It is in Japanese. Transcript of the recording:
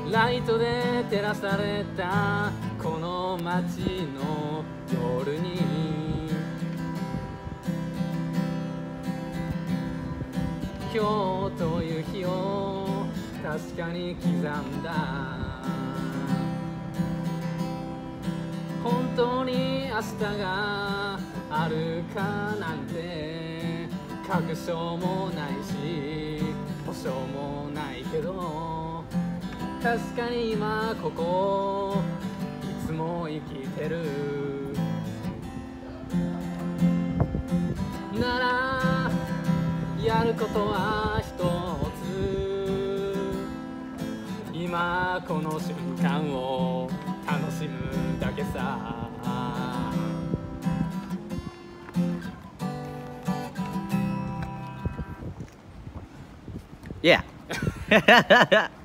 ライトで照らされたこの街の夜に今日という日を確かに刻んだ。本当に明日があるかなんて確証もないし保証もないけど、確かに今ここいつも生きてるならやることは一つ、今この瞬間を楽しむだけさ。 Yeah.